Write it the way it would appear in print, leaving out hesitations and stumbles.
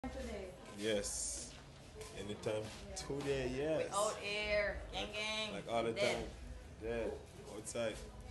Today. Yes. Anytime today, yes. Out air, gang gang. Like all the Dead. time. Dead. Outside.